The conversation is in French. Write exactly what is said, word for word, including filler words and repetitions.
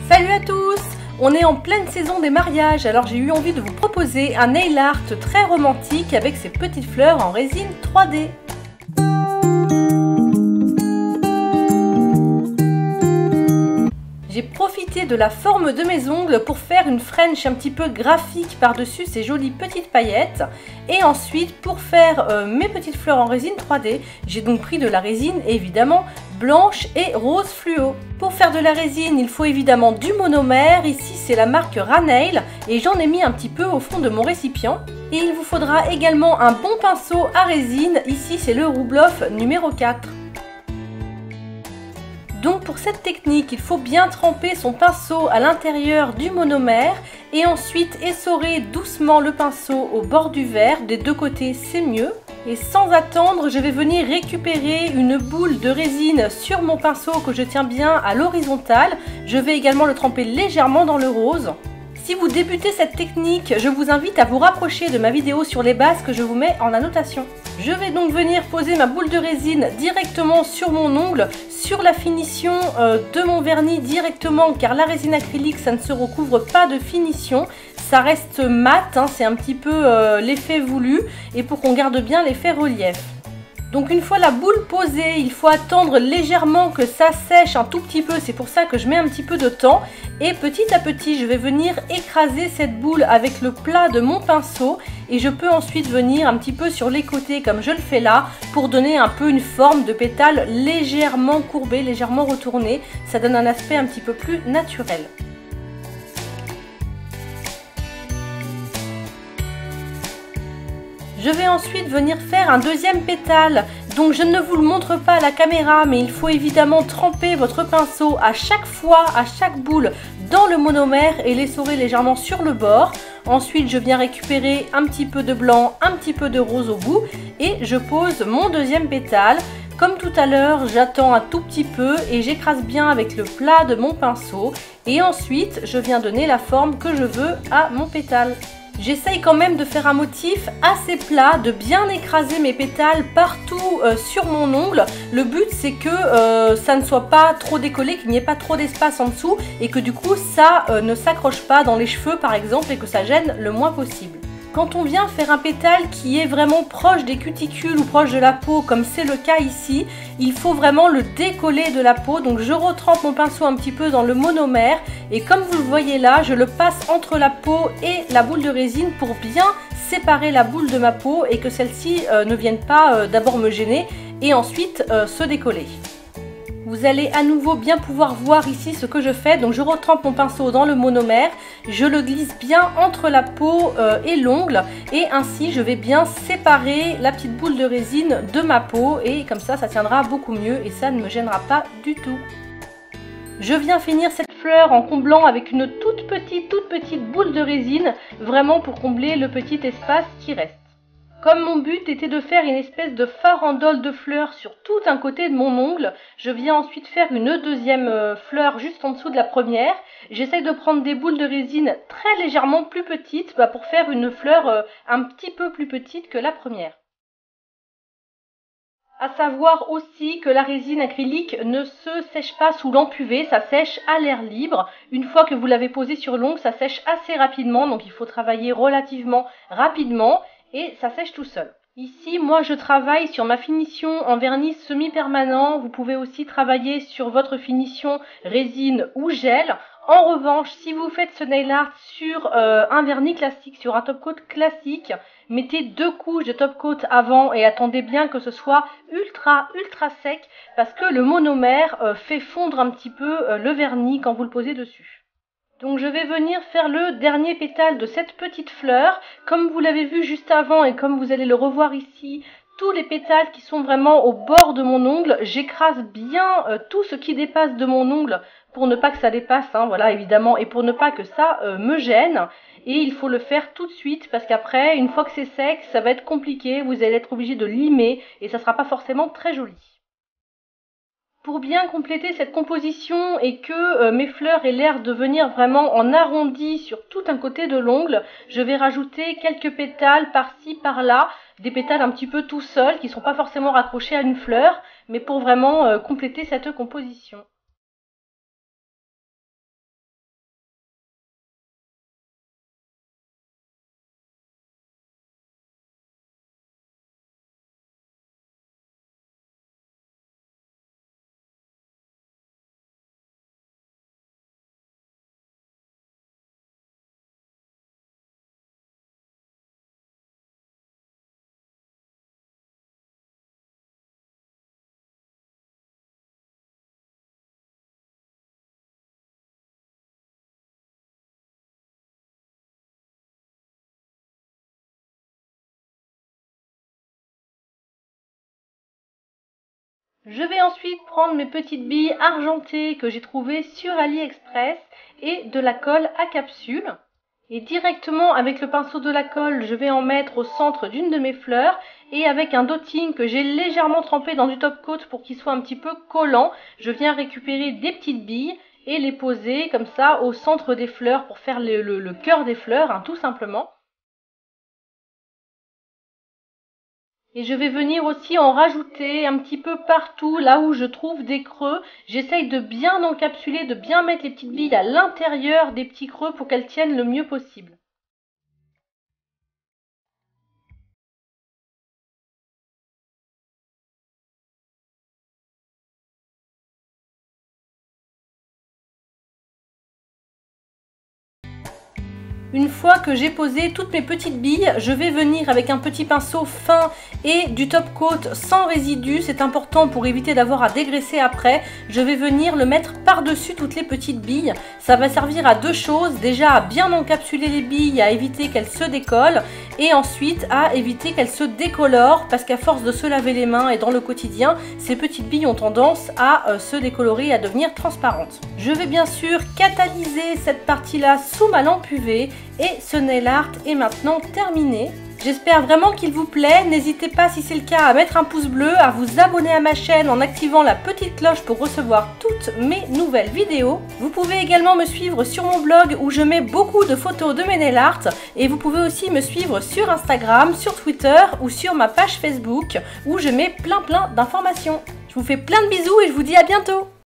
Salut à tous! On est en pleine saison des mariages, alors j'ai eu envie de vous proposer un nail art très romantique avec ces petites fleurs en résine trois D. J'ai profité de la forme de mes ongles pour faire une French un petit peu graphique par-dessus ces jolies petites paillettes. Et ensuite, pour faire euh, mes petites fleurs en résine trois D, j'ai donc pris de la résine évidemment blanche et rose fluo. Pour faire de la résine, il faut évidemment du monomère. Ici, c'est la marque Ranail et j'en ai mis un petit peu au fond de mon récipient. Et il vous faudra également un bon pinceau à résine. Ici, c'est le Rubloff numéro quatre. Donc pour cette technique, il faut bien tremper son pinceau à l'intérieur du monomère et ensuite essorer doucement le pinceau au bord du verre, des deux côtés c'est mieux. Et sans attendre, je vais venir récupérer une boule de résine sur mon pinceau que je tiens bien à l'horizontale. Je vais également le tremper légèrement dans le rose. Si vous débutez cette technique, je vous invite à vous rapprocher de ma vidéo sur les bases que je vous mets en annotation. Je vais donc venir poser ma boule de résine directement sur mon ongle, sur la finition euh, de mon vernis directement, car la résine acrylique, ça ne se recouvre pas de finition. Ça reste mat, hein, c'est un petit peu euh, l'effet voulu, et pour qu'on garde bien l'effet relief. Donc une fois la boule posée, il faut attendre légèrement que ça sèche un tout petit peu, c'est pour ça que je mets un petit peu de temps. Et petit à petit, je vais venir écraser cette boule avec le plat de mon pinceau. Et je peux ensuite venir un petit peu sur les côtés comme je le fais là, pour donner un peu une forme de pétale légèrement courbée, légèrement retournée. Ça donne un aspect un petit peu plus naturel. Je vais ensuite venir faire un deuxième pétale, donc je ne vous le montre pas à la caméra, mais il faut évidemment tremper votre pinceau à chaque fois, à chaque boule, dans le monomère et l'essorer légèrement sur le bord. Ensuite, je viens récupérer un petit peu de blanc, un petit peu de rose au bout et je pose mon deuxième pétale. Comme tout à l'heure, j'attends un tout petit peu et j'écrase bien avec le plat de mon pinceau. Et ensuite, je viens donner la forme que je veux à mon pétale. J'essaye quand même de faire un motif assez plat, de bien écraser mes pétales partout euh, sur mon ongle. Le but c'est que euh, ça ne soit pas trop décollé, qu'il n'y ait pas trop d'espace en dessous et que du coup ça euh, ne s'accroche pas dans les cheveux par exemple et que ça gêne le moins possible. Quand on vient faire un pétale qui est vraiment proche des cuticules ou proche de la peau, comme c'est le cas ici, il faut vraiment le décoller de la peau. Donc je retrempe mon pinceau un petit peu dans le monomère et comme vous le voyez là, je le passe entre la peau et la boule de résine pour bien séparer la boule de ma peau et que celle-ci euh, ne vienne pas euh, d'abord me gêner et ensuite euh, se décoller. Vous allez à nouveau bien pouvoir voir ici ce que je fais. Donc je retrempe mon pinceau dans le monomère, je le glisse bien entre la peau euh, et l'ongle et ainsi je vais bien séparer la petite boule de résine de ma peau et comme ça ça tiendra beaucoup mieux et ça ne me gênera pas du tout. Je viens finir cette fleur en comblant avec une toute petite toute petite boule de résine, vraiment pour combler le petit espace qui reste. Comme mon but était de faire une espèce de farandole de fleurs sur tout un côté de mon ongle, je viens ensuite faire une deuxième fleur juste en dessous de la première. J'essaye de prendre des boules de résine très légèrement plus petites bah, pour faire une fleur un petit peu plus petite que la première. À savoir aussi que la résine acrylique ne se sèche pas sous lampe U V, ça sèche à l'air libre. Une fois que vous l'avez posée sur l'ongle, ça sèche assez rapidement, donc il faut travailler relativement rapidement. Et ça sèche tout seul. Ici, moi, je travaille sur ma finition en vernis semi-permanent. Vous pouvez aussi travailler sur votre finition résine ou gel. En revanche, si vous faites ce nail art sur euh, un vernis classique, sur un top coat classique, mettez deux couches de top coat avant et attendez bien que ce soit ultra, ultra sec parce que le monomère euh, fait fondre un petit peu euh, le vernis quand vous le posez dessus. Donc je vais venir faire le dernier pétale de cette petite fleur. Comme vous l'avez vu juste avant et comme vous allez le revoir ici, tous les pétales qui sont vraiment au bord de mon ongle, j'écrase bien euh, tout ce qui dépasse de mon ongle pour ne pas que ça dépasse, hein, voilà évidemment, et pour ne pas que ça euh, me gêne. Et il faut le faire tout de suite parce qu'après, une fois que c'est sec, ça va être compliqué, vous allez être obligé de limer et ça sera pas forcément très joli. Pour bien compléter cette composition et que euh, mes fleurs aient l'air de venir vraiment en arrondi sur tout un côté de l'ongle, je vais rajouter quelques pétales par-ci par-là, des pétales un petit peu tout seuls qui ne sont pas forcément raccrochés à une fleur, mais pour vraiment euh, compléter cette composition. Je vais ensuite prendre mes petites billes argentées que j'ai trouvées sur AliExpress et de la colle à capsule. Et directement avec le pinceau de la colle, je vais en mettre au centre d'une de mes fleurs. Et avec un dotting que j'ai légèrement trempé dans du top coat pour qu'il soit un petit peu collant, je viens récupérer des petites billes et les poser comme ça au centre des fleurs pour faire le, le, le cœur des fleurs, hein, tout simplement. Et je vais venir aussi en rajouter un petit peu partout, là où je trouve des creux. J'essaye de bien encapsuler, de bien mettre les petites billes à l'intérieur des petits creux pour qu'elles tiennent le mieux possible. Une fois que j'ai posé toutes mes petites billes, je vais venir avec un petit pinceau fin et du top coat sans résidus. C'est important pour éviter d'avoir à dégraisser après. Je vais venir le mettre par-dessus toutes les petites billes. Ça va servir à deux choses. Déjà à bien encapsuler les billes, à éviter qu'elles se décollent. Et ensuite à éviter qu'elles se décolorent. Parce qu'à force de se laver les mains et dans le quotidien, ces petites billes ont tendance à euh, se décolorer et à devenir transparentes. Je vais bien sûr catalyser cette partie-là sous ma lampe U V. Et ce nail art est maintenant terminé. J'espère vraiment qu'il vous plaît. N'hésitez pas, si c'est le cas, à mettre un pouce bleu, à vous abonner à ma chaîne en activant la petite cloche pour recevoir toutes mes nouvelles vidéos. Vous pouvez également me suivre sur mon blog où je mets beaucoup de photos de mes nail art. Et vous pouvez aussi me suivre sur Instagram, sur Twitter ou sur ma page Facebook où je mets plein plein d'informations. Je vous fais plein de bisous et je vous dis à bientôt.